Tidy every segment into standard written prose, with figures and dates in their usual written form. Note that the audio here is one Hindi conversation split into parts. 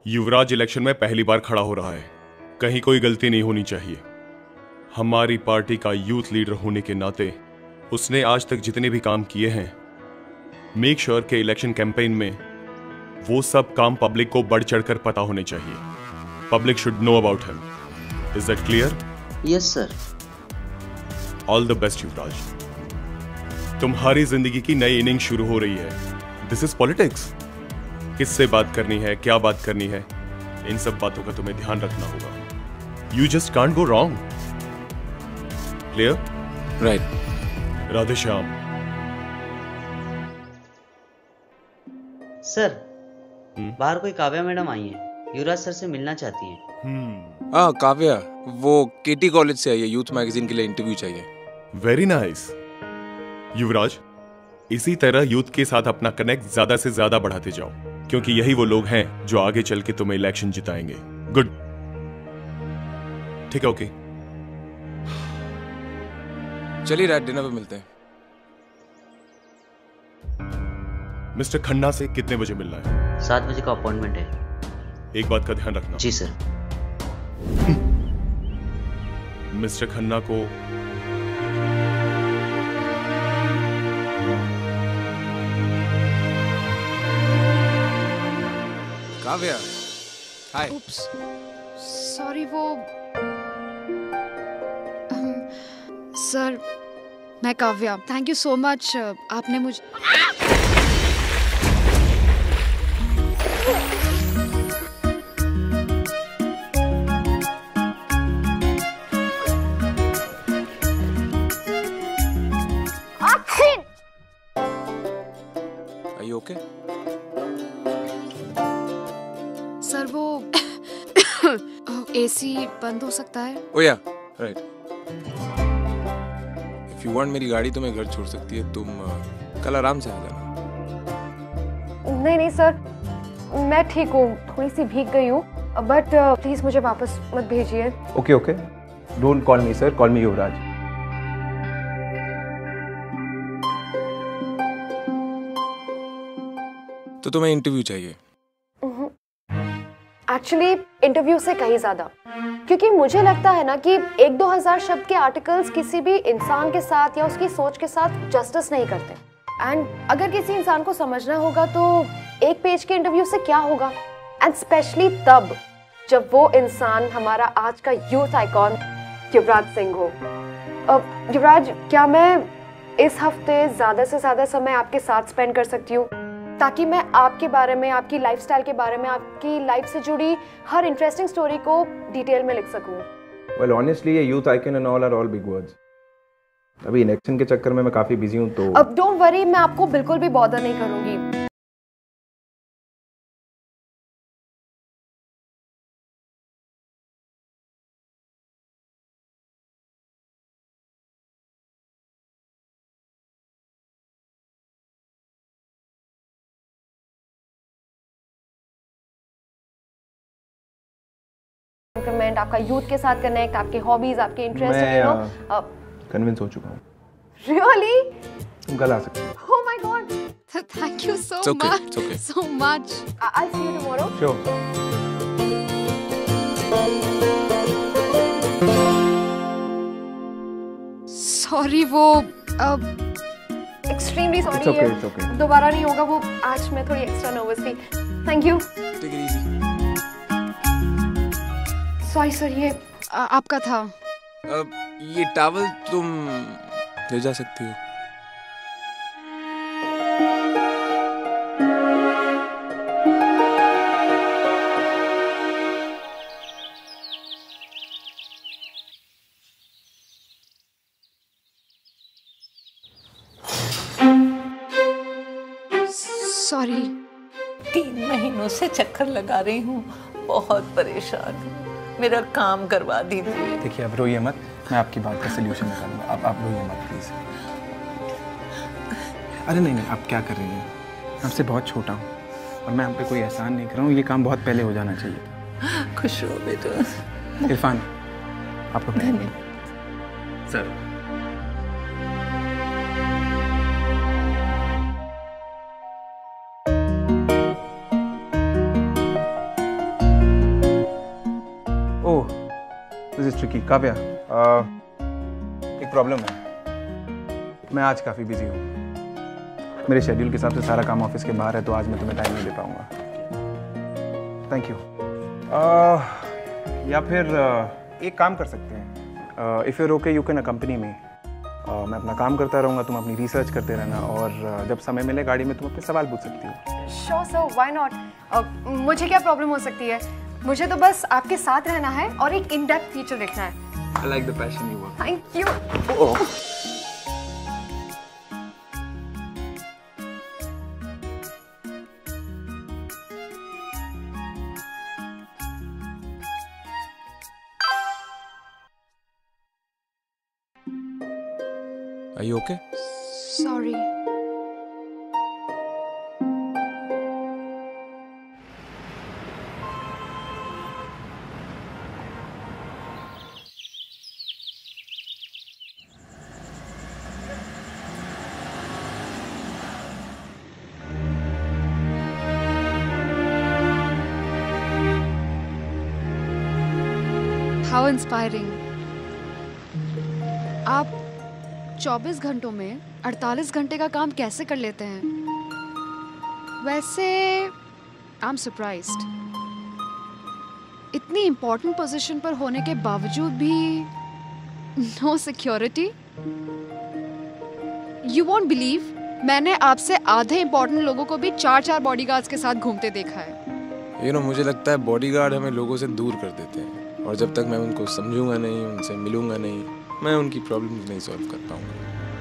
युवराज इलेक्शन में पहली बार खड़ा हो रहा है, कहीं कोई गलती नहीं होनी चाहिए। हमारी पार्टी का यूथ लीडर होने के नाते उसने आज तक जितने भी काम किए हैं, मेक श्योर के इलेक्शन कैंपेन में वो सब काम पब्लिक को बढ़ चढ़कर पता होने चाहिए। Public should know about him. Is that clear? Yes sir. All the best Yuvraj. तुम्हारी जिंदगी की नई इनिंग शुरू हो रही है। This is politics. किससे बात करनी है, क्या बात करनी है, इन सब बातों का तुम्हें ध्यान रखना होगा। You just can't go wrong. Clear? Right. Radhe Shyam. Sir, बाहर कोई काव्या मैडम आई हैं, युवराज सर से मिलना चाहती हैं। हाँ काव्या, वो केटी कॉलेज से आई है, यूथ मैगजीन के लिए इंटरव्यू चाहिए। Very nice. युवराज, इसी तरह यूथ के साथ अपना कनेक्ट ज्यादा से ज्यादा बढ़ाते जाओ, क्योंकि यही वो लोग हैं जो आगे चल के तुम्हें इलेक्शन जिताएंगे। गुड। ठीक है, ओके। चलिए रात डिनर पे मिलते हैं। मिस्टर खन्ना से कितने बजे मिलना है? 7 बजे का अपॉइंटमेंट है। एक बात का ध्यान रखना। जी सर। मिस्टर खन्ना को काव्या, हाय। Oops. Sorry, वो सर, मैं Kavya. Thank you so much. आपने मुझे Are you okay? सर, वो एसी बंद हो सकता है? Oh yeah, right. If you want मेरी गाड़ी तुम्हें घर छोड़ सकती है, तुम कल आराम से आ जाना। नहीं नहीं सर, मैं ठीक हूँ, थोड़ी सी भीग गई हूँ, बट प्लीज मुझे वापस मत भेजिए। Okay okay, don't call me sir, call me Yuvraj. तो तुम्हें इंटरव्यू चाहिए? एक्चुअली इंटरव्यू से कहीं ज्यादा, क्योंकि मुझे लगता है ना कि 1-2 हजार शब्द के आर्टिकल्स किसी भी इंसान के साथ या उसकी सोच के साथ जस्टिस नहीं करते। एंड अगर किसी इंसान को समझना होगा तो एक पेज के इंटरव्यू से क्या होगा, एंड स्पेशली तब जब वो इंसान हमारा आज का यूथ आइकॉन युवराज सिंह हो। युवराज, क्या मैं इस हफ्ते ज्यादा से ज्यादा समय आपके साथ स्पेंड कर सकती हूँ, ताकि मैं आपके बारे में, आपकी लाइफस्टाइल के बारे में, आपकी लाइफ से जुड़ी हर इंटरेस्टिंग स्टोरी को डिटेल में लिख सकूं? वेल ऑनेस्टली, ये youth icon and all are all big words. अभी इलेक्शन के चक्कर में मैं काफी बिजी हूं, तो अब डोंट वरी, मैं आपको बिल्कुल भी बॉदर नहीं करूंगी। आपका यूथ के साथ कनेक्ट, आपके हॉबीज, आपके इंटरेस्ट, यू नो। कन्विंस हो चुका हूँ। रियली? तुम कल आ सकते हो। Oh my god, thank you so It's okay, much. it's okay. So much. I see you tomorrow. Sure. Sorry, वो extremely it's sorry, okay, it's okay. दोबारा नहीं होगा। वो आज मैं थोड़ी एक्स्ट्रा नर्वस थी। Thank you. Take it easy. Sorry sir, ये आपका था। ये टॉवल तुम ले जा सकती हो। सॉरी। 3 महीनों से चक्कर लगा रही हूँ, बहुत परेशान हूँ, मेरा काम करवा दीजिए। देखिए, अब रोइए मत, मैं आपकी बात का सलूशन निकालूंगा। आप रोइए मत प्लीज। अरे नहीं नहीं, आप क्या कर रही हैं? मैं आपसे बहुत छोटा हूँ और मैं आप पे कोई एहसान नहीं कर रहा हूँ। ये काम बहुत पहले हो जाना चाहिए था। खुश हो बेटा। इरफान, आप लोग सर, श्रुति, काव्या, एक प्रॉब्लम है। मैं आज काफ़ी बिजी हूँ। मेरे शेड्यूल के हिसाब से सारा काम ऑफिस के बाहर है, तो आज मैं तुम्हें टाइम नहीं दे पाऊँगा। Thank you. या फिर एक काम कर सकते हैं, if you're okay you can accompany me. मैं अपना काम करता रहूँगा, तुम अपनी रिसर्च करते रहना, और जब समय मिले गाड़ी में तुम अपने सवाल पूछ सकती हो। Sure sir, why not. मुझे क्या प्रॉब्लम हो सकती है? मुझे तो बस आपके साथ रहना है और एक इन डेप्थ फीचर देखना है। I like the passion you work. Thank you. Are you okay? Sorry. How inspiring. आप 24 घंटों में 48 घंटे का काम कैसे कर लेते हैं? वैसे आई एम सरप्राइज्ड। इतनी इम्पोर्टेंट पोजीशन पर होने के बावजूद भी no security. You won't believe, मैंने आपसे आधे इम्पोर्टेंट लोगों को भी 4-4 बॉडीगार्ड्स के साथ घूमते देखा है। मुझे लगता है बॉडीगार्ड हमें लोगों से दूर कर देते हैं, और जब तक मैं उनको समझूंगा नहीं, उनसे मिलूंगा नहीं, मैं उनकी प्रॉब्लम नहीं सॉल्व कर पाऊंगा।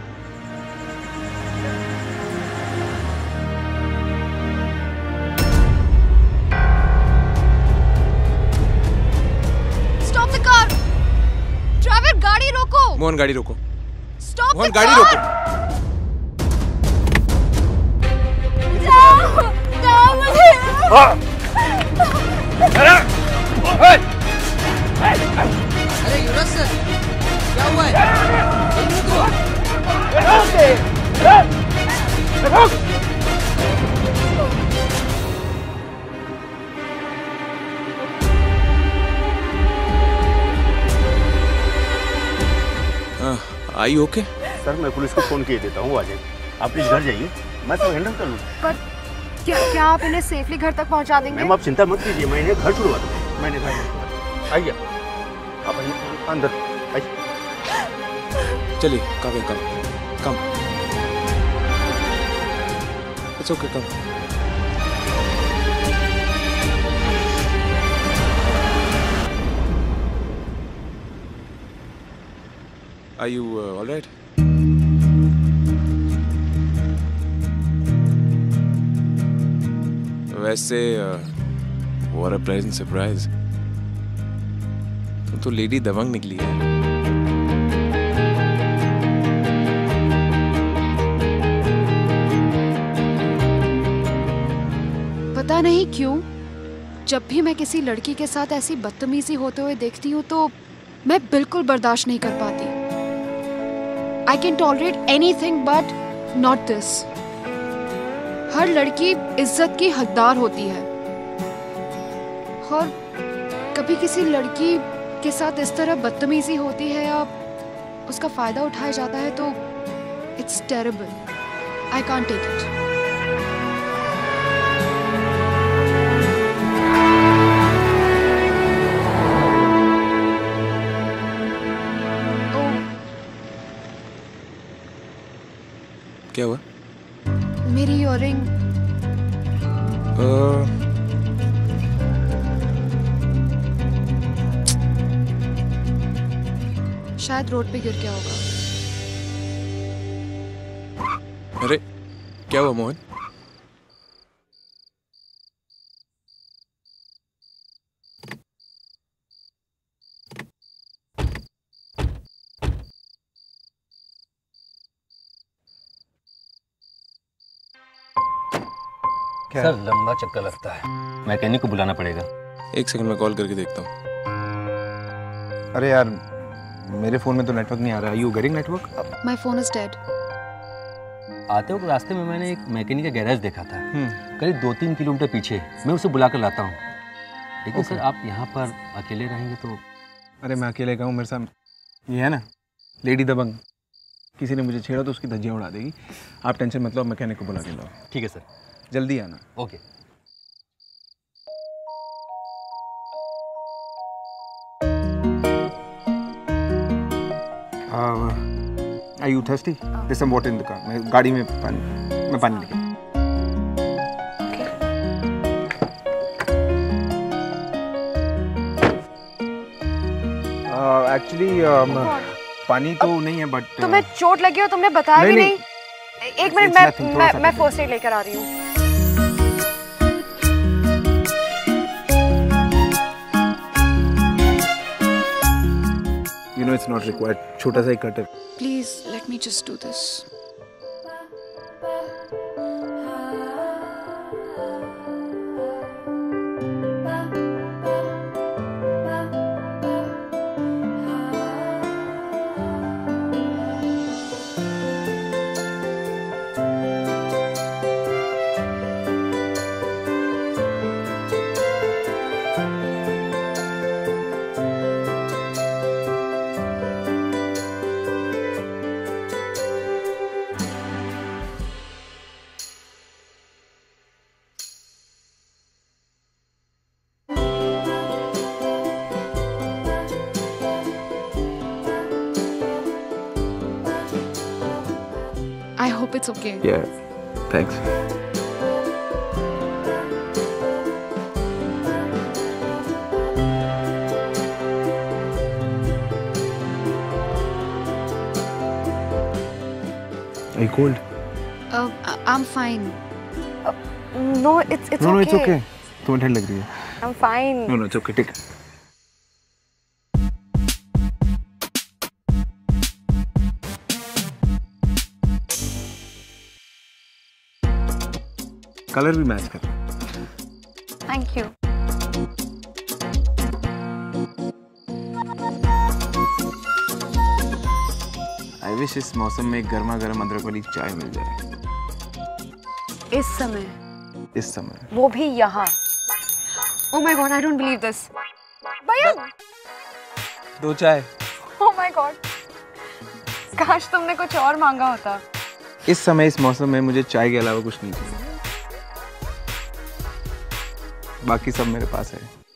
Stop the car! ड्राइवर, गाड़ी रोको! मोहन, गाड़ी रोको! स्टॉप मोहन, द गाड़ी कार! रोको! जाओ मुझे! अरे युवराज सर, क्या हुआ है? Are you okay? सर, मैं पुलिस को फोन किए देता हूँ, आ जाइए। आप प्लीज घर जाइए, मैं तो हैंडल कर लूँ। पर क्या आप इन्हें सेफली घर तक पहुंचा देंगे? मैम, आप चिंता मत कीजिए, मैं इन्हें घर छुड़वा दूँगा। मैंने घर आइए, आप अंदर आइए। चलिए काव्या, कम। It's okay, come. Are you all right? वैसे what a pleasant surprise. तुम तो लेडी दबंग निकली है। पता नहीं क्यों, जब भी मैं किसी लड़की के साथ ऐसी बदतमीजी होते हुए देखती हूँ तो मैं बिल्कुल बर्दाश्त नहीं कर पाती। I can tolerate anything but not this. हर लड़की इज्जत की हकदार होती है, और कभी किसी लड़की के साथ इस तरह बदतमीजी होती है या उसका फायदा उठाया जाता है तो it's terrible. I can't take it. क्या हुआ? मेरी इयररिंग शायद रोड पे गिर गया होगा। अरे क्या हुआ मोहन? सर, लंबा चक्कर लगता है, मैकेनिक को बुलाना पड़ेगा। एक सेकंड में कॉल करके देखता हूँ। अरे यार, मेरे फोन में तो नेटवर्क नहीं आ रहा है। You getting network? My phone is dead. आते वक्त रास्ते में मैंने एक मैकेनिक का गैरेज देखा था, करीब 2-3 किलोमीटर पीछे। मैं उसे बुला कर लाता हूँ। लेकिन सर, आप यहाँ पर अकेले रहेंगे तो अरे मैं अकेले गया हूँ, मेरे साथ ये है ना लेडी दबंग, किसी ने मुझे छेड़ा तो उसकी धज्जियाँ उड़ा देगी। आप टेंशन मत लो, मैकेनिक को बुला के लाओ। ठीक है सर। जल्दी आना। Okay. Are you thirsty? There's some water in the car. मैं गाड़ी में पानी लेके। एक्चुअली पानी तो नहीं है बट तुम्हें चोट लगी हो, तुमने बताया भी नहीं। एक मिनट, मैं फर्स्ट एड लेकर आ रही हूँ। You know it's not required. छोटा सा ही कट है। Please let me just do this. I hope it's okay. Yeah, thanks. Are you cold? I'm fine. No, it's okay. No, it's okay. तुम्हें ठंड लग रही है। I'm fine. No, it's okay. Take it. Colour भी मैच कर। Thank you. I wish इस मौसम में गर्मा गर्म अदरक वाली चाय मिल जाए। इस समय वो भी यहाँ। Oh my God, I don't believe this. भैया। 2 चाय। Oh my God. काश तुमने कुछ और मांगा होता। इस समय इस मौसम में मुझे चाय के अलावा कुछ नहीं चाहिए। बाकी सब मेरे पास है।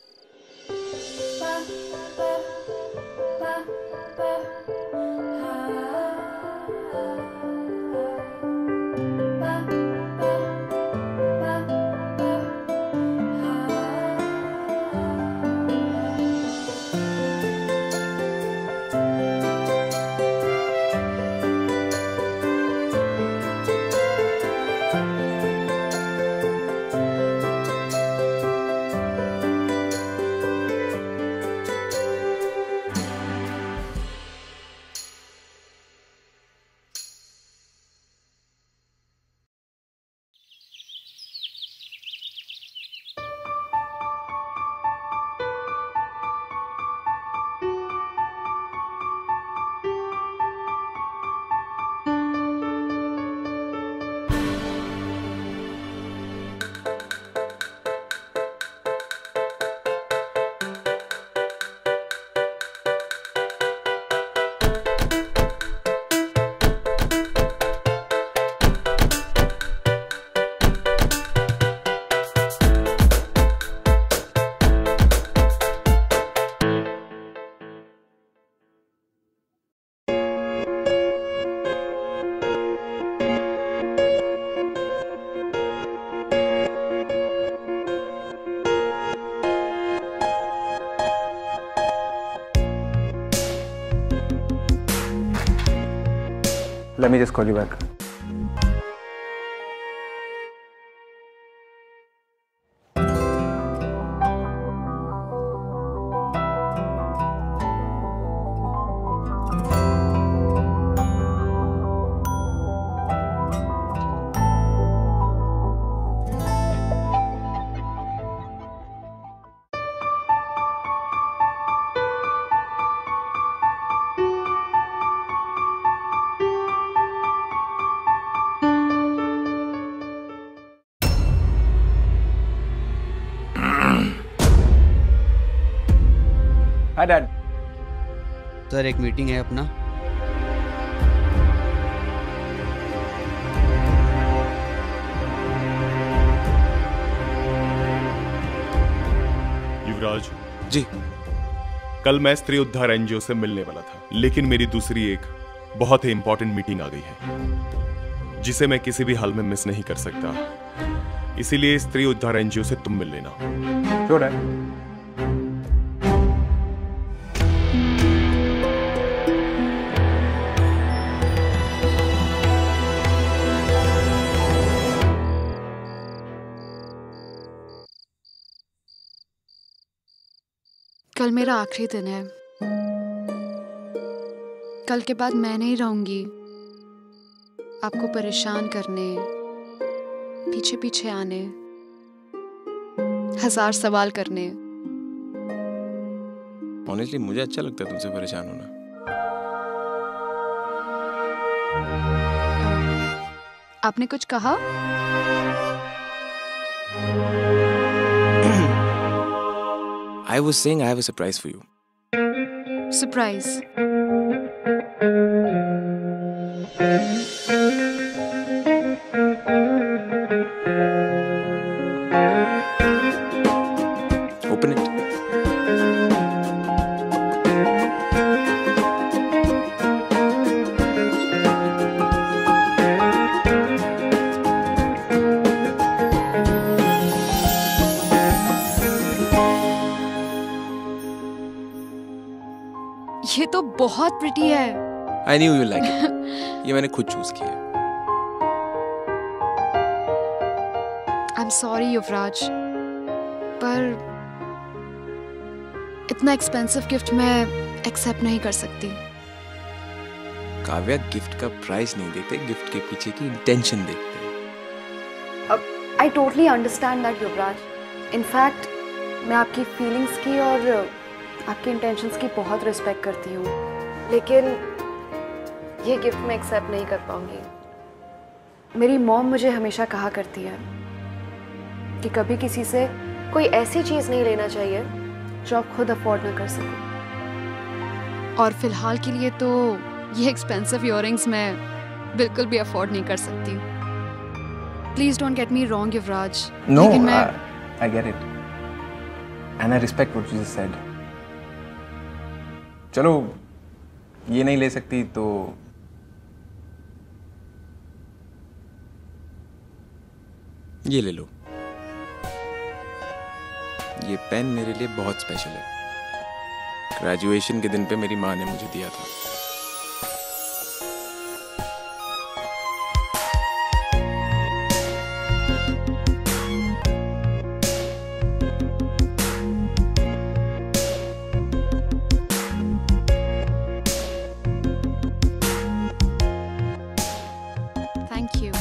Let me just call you back. Sir एक मीटिंग है अपना। युवराज जी। कल मैं स्त्री उद्धार एनजीओ से मिलने वाला था, लेकिन मेरी दूसरी एक बहुत ही इंपॉर्टेंट मीटिंग आ गई है जिसे मैं किसी भी हाल में मिस नहीं कर सकता। इसीलिए स्त्री उद्धार एनजीओ से तुम मिल लेना। श्योर है। कल मेरा आखिरी दिन है। कल के बाद मैं नहीं रहूंगी आपको परेशान करने, पीछे पीछे आने, 1000 सवाल करने। ऑनेस्टली मुझे अच्छा लगता है तुमसे परेशान होना। आपने कुछ कहा? I was saying I have a surprise for you. Surprise. Open it. ये तो बहुत प्रिटी है। I knew you like it. ये मैंने खुद चूज किया है। I'm sorry युवराज, पर इतना एक्सपेंसिव गिफ्ट मैं एक्सेप्ट नहीं कर सकती। काव्या, गिफ्ट का प्राइस नहीं देखते, गिफ्ट के पीछे की इंटेंशन देखते हैं। I totally understand that Yuvraj. In fact मैं आपकी फीलिंग्स की और आपकी इंटेंशंस की बहुत रिस्पेक्ट करती हूँ, लेकिन ये गिफ्ट मैं एक्सेप्ट नहीं कर पाऊंगी। मेरी मॉम मुझे हमेशा कहा करती है कि कभी किसी से कोई ऐसी चीज़ नहीं लेना चाहिए जो आप खुद अफोर्ड ना कर सको। और फिलहाल के लिए तो ये एक्सपेंसिव इयररिंग्स मैं बिल्कुल भी अफोर्ड नहीं कर सकती। Please don't get me wrong Yuvraj. No, लेकिन मैं I get it. And I respect what you just said. चलो ये नहीं ले सकती तो ये ले लो। ये पेन मेरे लिए बहुत स्पेशल है। ग्रेजुएशन के दिन पे मेरी माँ ने मुझे दिया था। Thank you.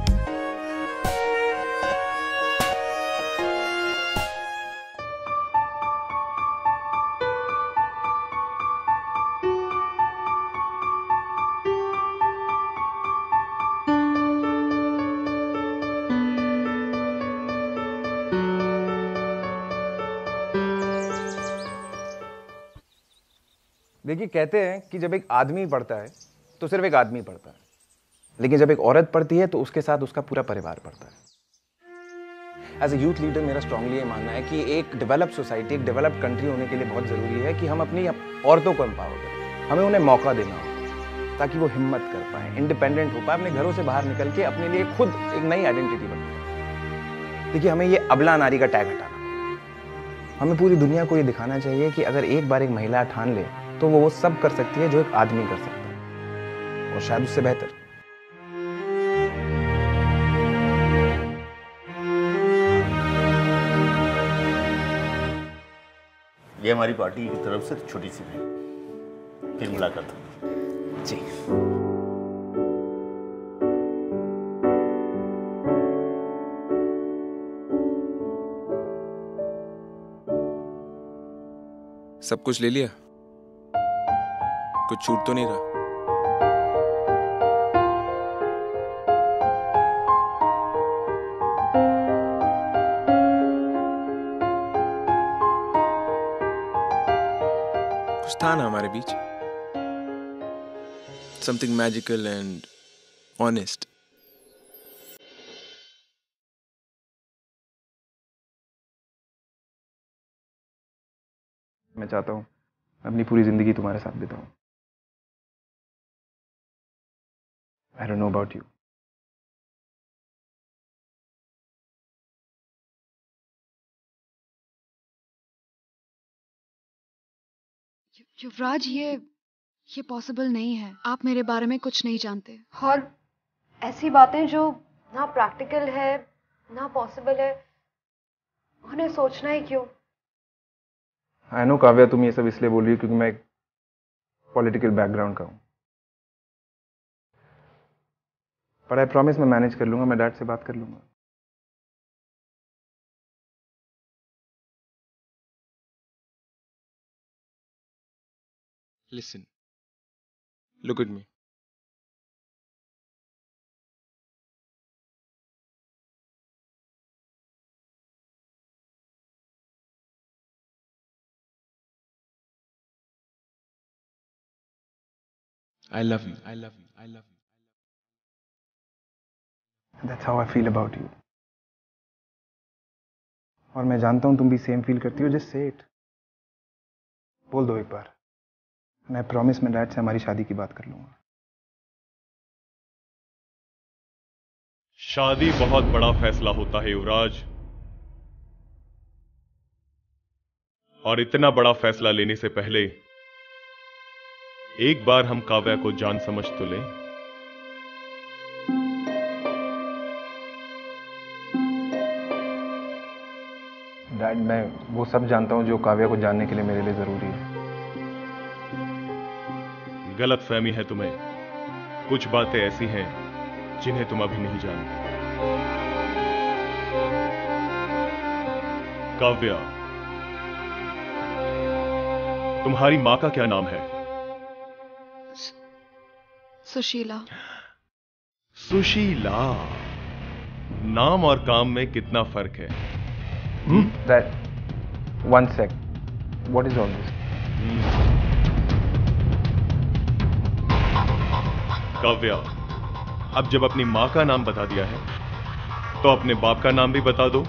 देखिए, कहते हैं कि जब एक आदमी पढ़ता है तो सिर्फ एक आदमी पढ़ता है, लेकिन जब एक औरत पढ़ती है तो उसके साथ उसका पूरा परिवार पढ़ता है। एज ए यूथ लीडर मेरा स्ट्रांगली ये मानना है कि एक डेवलप्ड सोसाइटी, एक डेवलप्ड कंट्री होने के लिए बहुत ज़रूरी है कि हम अपनी औरतों को एम्पावर करें। हमें उन्हें मौका देना हो ताकि वो हिम्मत कर पाएँ, इंडिपेंडेंट हो पाए, अपने घरों से बाहर निकल के अपने लिए खुद एक नई आइडेंटिटी बनाए। देखिए, हमें ये अबला नारी का टैग हटाना, हमें पूरी दुनिया को ये दिखाना चाहिए कि अगर एक बार एक महिला ठान ले तो वो सब कर सकती है जो एक आदमी कर सकता है, और शायद उससे बेहतर। ये हमारी पार्टी की तरफ से छोटी सी भेंट, फिर मुलाकात होगी। जी। सब कुछ ले लिया? कुछ छूट तो नहीं रहा? कुछ था ना हमारे बीच? something magical and honest. मैं चाहता हूँ अपनी पूरी जिंदगी तुम्हारे साथ बिताऊं। I don't know about you. युवराज, ये पॉसिबल नहीं है। आप मेरे बारे में कुछ नहीं जानते। और ऐसी बातें जो ना प्रैक्टिकल है ना पॉसिबल है, उन्हें सोचना ही क्यों? आई नो काव्या, तुम ये सब इसलिए बोल रही हो क्योंकि मैं एक पॉलिटिकल बैकग्राउंड का हूँ, पर आई प्रॉमिस मैं मैनेज कर लूंगा। मैं डैड से बात कर लूंगा। Listen. Look at me. I love you. I love you. I love you. That's how I feel about you. और मैं जानता हूँ तुम भी सेम फील करती हो। जस्ट से इट, बोल दो एक बार। मैं प्रॉमिस मैं डैड से हमारी शादी की बात कर लूंगा। शादी बहुत बड़ा फैसला होता है युवराज, और इतना बड़ा फैसला लेने से पहले एक बार हम काव्या को जान समझ तो लें। डैड, मैं वो सब जानता हूँ जो काव्या को जानने के लिए मेरे लिए जरूरी है। गलतफहमी है तुम्हें। कुछ बातें ऐसी हैं जिन्हें तुम अभी नहीं जानते। काव्या, तुम्हारी मां का क्या नाम है? सुशीला। सुशीला। नाम और काम में कितना फर्क है? Dad, one sec. What is all this? Kavya, अब जब अपनी मां का नाम बता दिया है तो अपने बाप का नाम भी बता दो।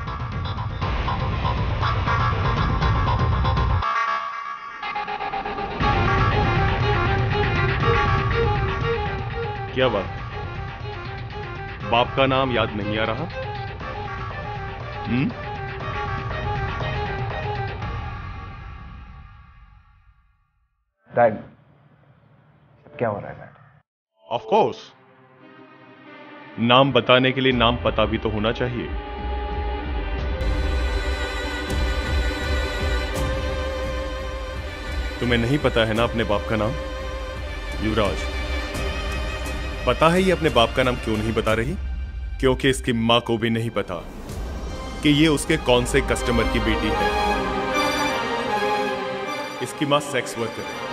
क्या बात, बाप का नाम याद नहीं आ रहा? डैड, क्या हो रहा है डैड? ऑफ कोर्स, नाम बताने के लिए नाम पता भी तो होना चाहिए। तुम्हें नहीं पता है ना अपने बाप का नाम? युवराज, पता है ये अपने बाप का नाम क्यों नहीं बता रही? क्योंकि इसकी मां को भी नहीं पता कि ये उसके कौन से कस्टमर की बेटी है। इसकी मां सेक्स वर्कर है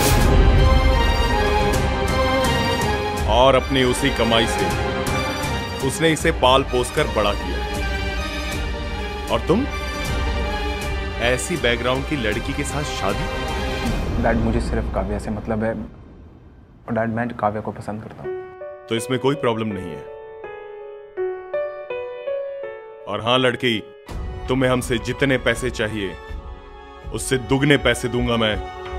और अपनी उसी कमाई से उसने इसे पाल पोस कर बड़ा किया। और तुम ऐसी बैकग्राउंड की लड़की के साथ शादी? डैड, मुझे सिर्फ काव्या से मतलब है, और डैड मैं काव्या को पसंद करता हूं। तो इसमें कोई प्रॉब्लम नहीं है। और हां लड़की, तुम्हें हमसे जितने पैसे चाहिए उससे दुगने पैसे दूंगा मैं।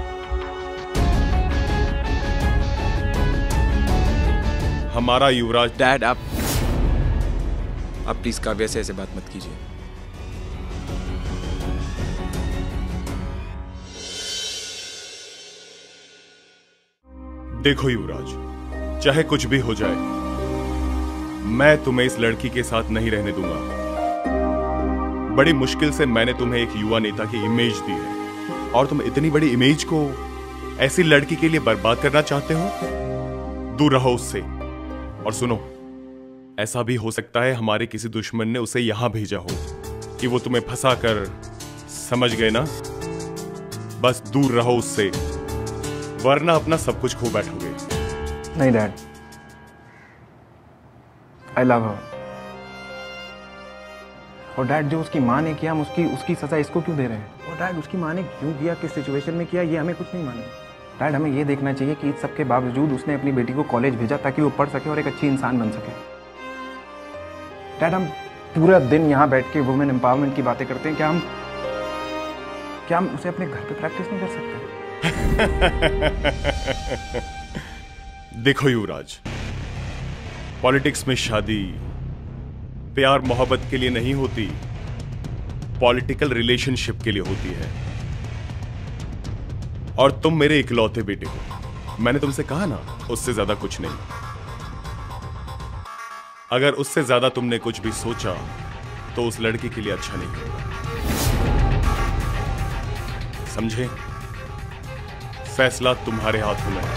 हमारा युवराज। डैड, आप प्लीज काव्या से ऐसे बात मत कीजिए। देखो युवराज, चाहे कुछ भी हो जाए, मैं तुम्हें इस लड़की के साथ नहीं रहने दूंगा। बड़ी मुश्किल से मैंने तुम्हें एक युवा नेता की इमेज दी है और तुम इतनी बड़ी इमेज को ऐसी लड़की के लिए बर्बाद करना चाहते हो? दूर रहो उससे। और सुनो, ऐसा भी हो सकता है हमारे किसी दुश्मन ने उसे यहां भेजा हो कि वो तुम्हें फंसा कर, समझ गए ना? बस दूर रहो उससे, वरना अपना सब कुछ खो बैठोगे। नहीं डैड, आई लव हर। और डैड, जो उसकी माँ ने किया, हम उसकी सजा इसको क्यों दे रहे हैं? और डैड, उसकी माँ ने क्यों किया, किस सिचुएशन में किया, ये हमें कुछ नहीं मालूम। डैड हमें ये देखना चाहिए कि इस सब के बावजूद उसने अपनी बेटी को कॉलेज भेजा ताकि वो पढ़ सके और एक अच्छी इंसान बन सके। डैड हम पूरा दिन यहाँ बैठ के वुमेन एम्पावरमेंट की बातें करते हैं, क्या हम उसे अपने घर पे प्रैक्टिस नहीं कर सकते? देखो युवराज, पॉलिटिक्स में शादी प्यार मोहब्बत के लिए नहीं होती, पॉलिटिकल रिलेशनशिप के लिए होती है। और तुम मेरे इकलौते बेटे हो, मैंने तुमसे कहा ना, उससे ज्यादा कुछ नहीं। अगर उससे ज्यादा तुमने कुछ भी सोचा तो उस लड़की के लिए अच्छा नहीं होगा, समझे? फैसला तुम्हारे हाथों में है।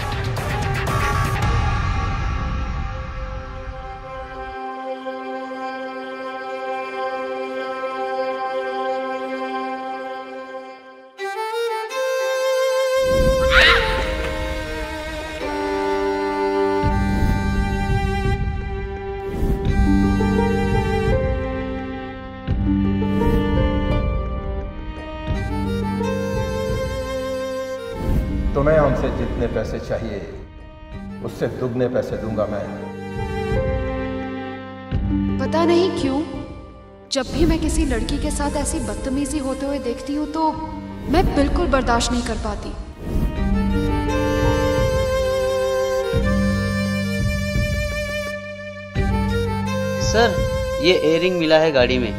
तुम्हें हमसे जितने पैसे चाहिए उससे दुगने पैसे दूंगा मैं। पता नहीं क्यों जब भी मैं किसी लड़की के साथ ऐसी बदतमीजी होते हुए देखती हूँ तो मैं बिल्कुल बर्दाश्त नहीं कर पाती। सर, ये एयरिंग मिला है गाड़ी में।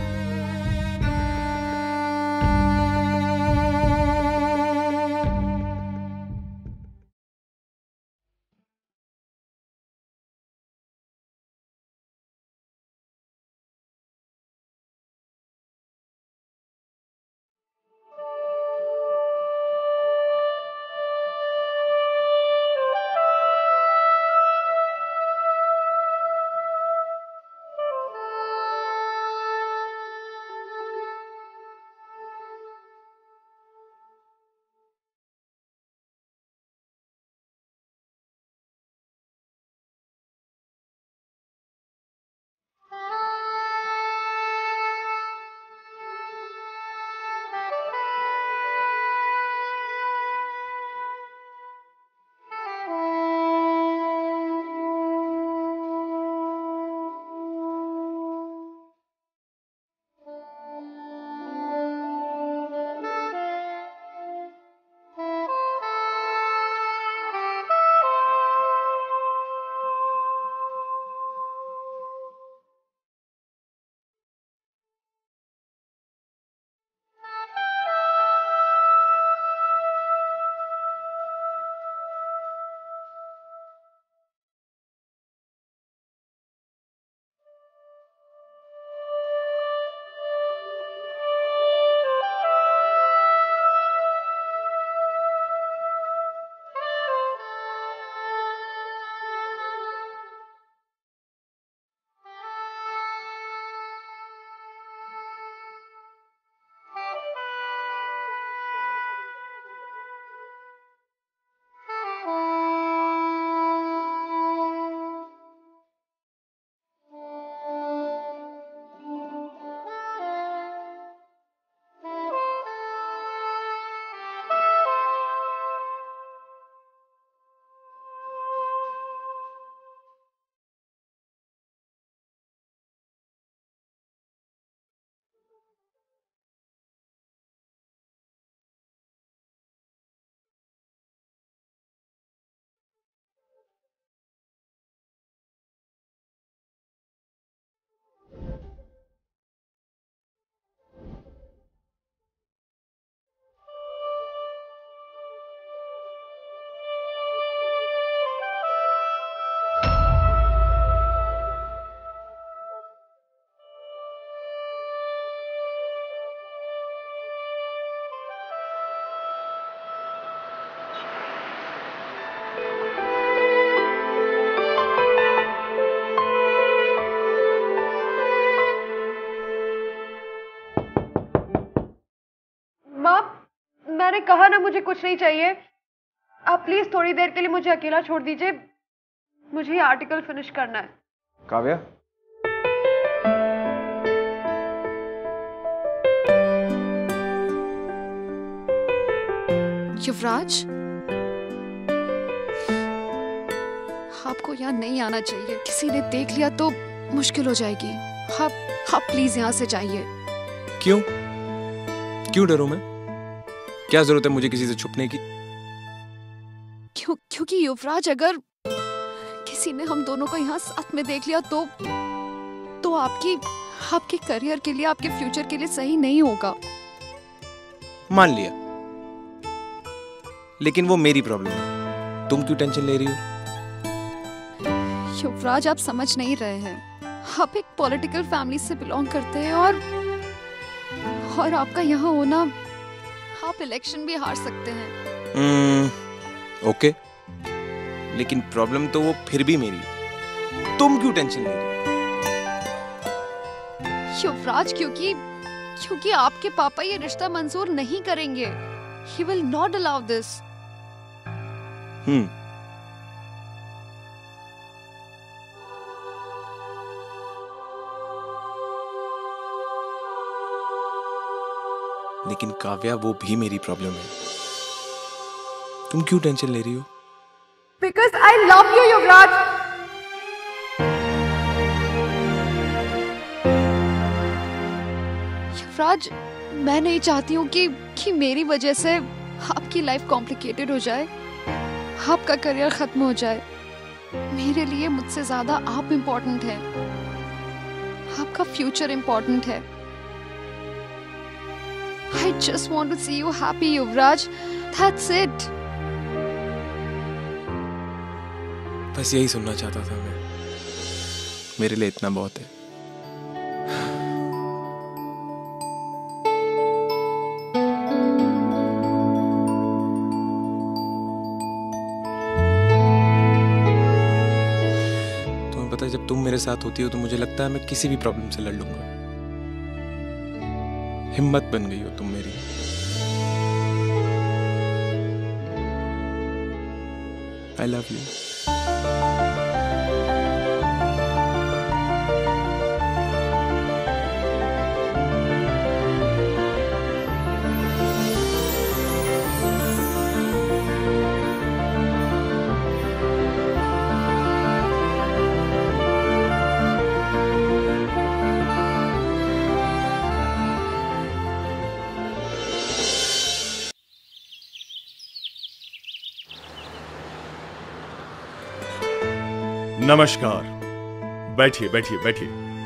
मैंने कहा ना मुझे कुछ नहीं चाहिए। आप प्लीज थोड़ी देर के लिए मुझे अकेला छोड़ दीजिए, मुझे ये आर्टिकल फिनिश करना है। काव्या, युवराज, आपको यहाँ नहीं आना चाहिए। किसी ने देख लिया तो मुश्किल हो जाएगी। आप प्लीज यहाँ से जाइए। क्यों? क्यों डरूं मैं? क्या जरूरत है मुझे किसी से छुपने की? क्योंकि युवराज, अगर किसी ने हम दोनों को यहाँ साथ में देख लिया तो आपके करियर के लिए, आपके फ्यूचर के लिए सही नहीं होगा। मान लिया, लेकिन वो मेरी प्रॉब्लम है, तुम क्यों टेंशन ले रही हो? युवराज, आप समझ नहीं रहे हैं। आप एक पॉलिटिकल फैमिली से बिलोंग करते हैं और आपका यहाँ होना, आप इलेक्शन भी हार सकते हैं। ओके, लेकिन प्रॉब्लम तो वो फिर भी मेरी है। तुम क्यों टेंशन ले रही हो? युवराज, क्योंकि आपके पापा ये रिश्ता मंजूर नहीं करेंगे। He will not allow this. लेकिन काव्या, वो भी मेरी प्रॉब्लम है। तुम क्यों टेंशन ले रही हो? Because I love you, युवराज। युवराज, मैं नहीं चाहती हूँ कि मेरी वजह से आपकी लाइफ कॉम्प्लिकेटेड हो जाए, आपका करियर खत्म हो जाए। मेरे लिए मुझसे ज्यादा आप इम्पोर्टेंट हैं, आपका फ्यूचर इम्पोर्टेंट है। I just want to see you happy, Yuvraj. That's it. बस यही सुनना चाहता था मैं। मेरे लिए इतना बहुत है। तुम्हें पता है, जब तुम मेरे साथ होती हो तो मुझे लगता है मैं किसी भी प्रॉब्लम से लड़ लूंगा। हिम्मत बन गई हो तुम मेरी। I love you. नमस्कार। बैठिए बैठिए बैठिए।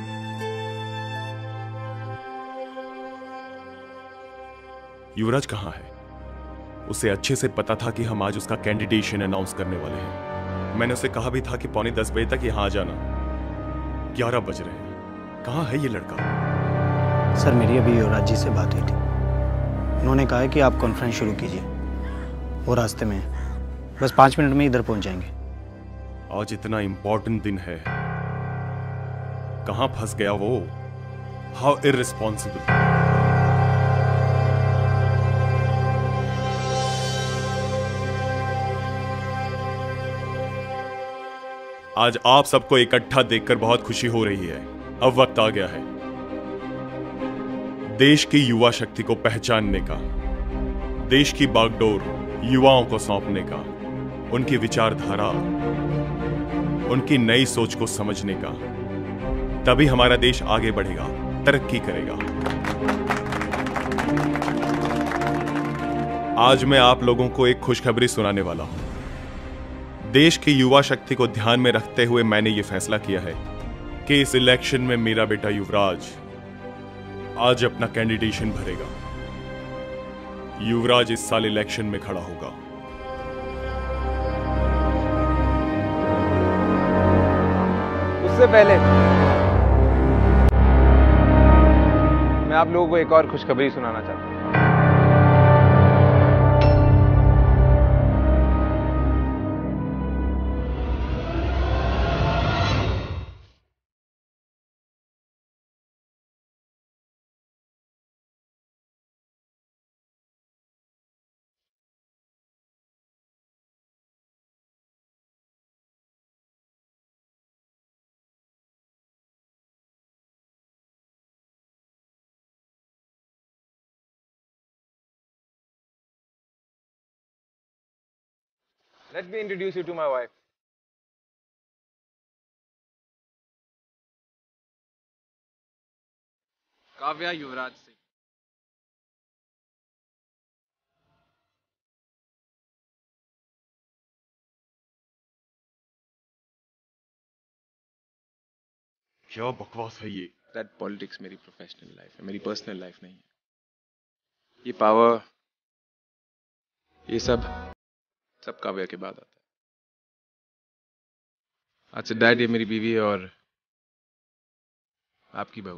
युवराज कहाँ है? उसे अच्छे से पता था कि हम आज उसका कैंडिडेशन अनाउंस करने वाले हैं। मैंने उसे कहा भी था कि 9:45 बजे तक यहाँ आ जाना। 11 बज रहे हैं। कहाँ है ये लड़का? सर, मेरी अभी युवराज जी से बात हुई थी। उन्होंने कहा है कि आप कॉन्फ्रेंस शुरू कीजिए, वो रास्ते में है। बस 5 मिनट में इधर पहुंच जाएंगे। आज इतना इंपॉर्टेंट दिन है, कहां फंस गया वो? How irresponsible. आज आप सबको इकट्ठा देखकर बहुत खुशी हो रही है। अब वक्त आ गया है देश की युवा शक्ति को पहचानने का, देश की बागडोर युवाओं को सौंपने का, उनकी विचारधारा, उनकी नई सोच को समझने का। तभी हमारा देश आगे बढ़ेगा, तरक्की करेगा। आज मैं आप लोगों को एक खुशखबरी सुनाने वाला हूं। देश की युवा शक्ति को ध्यान में रखते हुए मैंने यह फैसला किया है कि इस इलेक्शन में मेरा बेटा युवराज आज अपना कैंडिडेशन भरेगा। युवराज इस साल इलेक्शन में खड़ा होगा। उससे पहले मैं आप लोगों को एक और खुशखबरी सुनाना चाहता हूं। Let me introduce you to my wife. Kavya Yuvraj Singh. क्या बकवास है ये? दैट पॉलिटिक्स मेरी प्रोफेशनल लाइफ है, मेरी पर्सनल लाइफ नहीं है। ये पावर, ये सब काव्या के बाद आता है। आज से डैड ये मेरी बीवी है और आपकी बहू।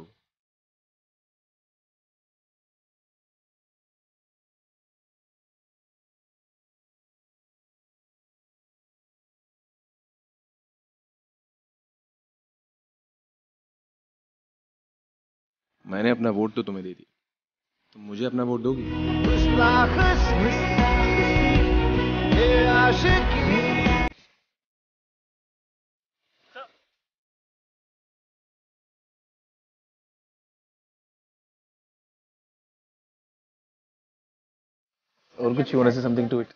मैंने अपना वोट तो तुम्हें दे दिया, तुम मुझे अपना वोट दोगी? और कुछ you wanna say something to it?